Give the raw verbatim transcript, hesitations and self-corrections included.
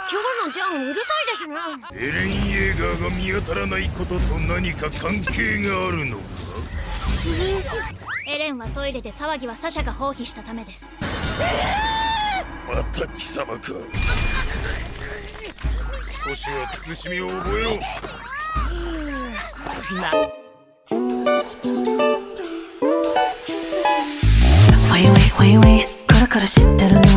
今日のジャンうるさいですね。 エレン・イェーガーが見当たらないことと何か関係があるのか。 エレンはトイレで騒ぎはサシャが放棄したためです。 また貴様か。少しは慎みを覚えろ。 ウェイウェイウェイウェイ、これから知ってるの